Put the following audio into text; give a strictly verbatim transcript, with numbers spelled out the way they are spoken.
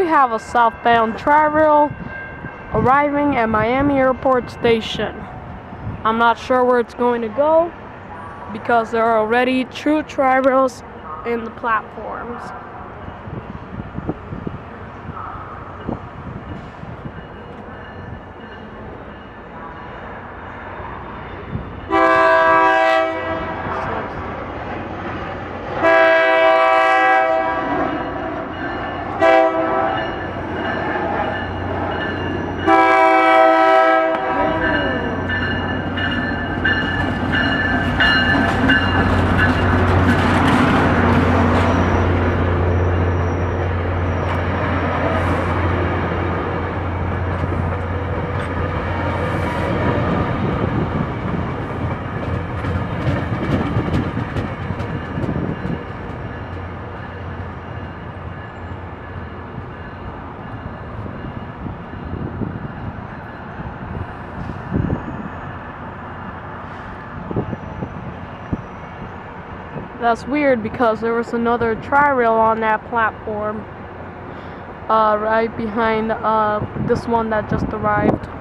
have a southbound Tri-Rail arriving at Miami Airport Station. I'm not sure where it's going to go because there are already two Tri-Rails in the platforms. That's weird because there was another Tri-Rail on that platform, uh, right behind uh, this one that just arrived.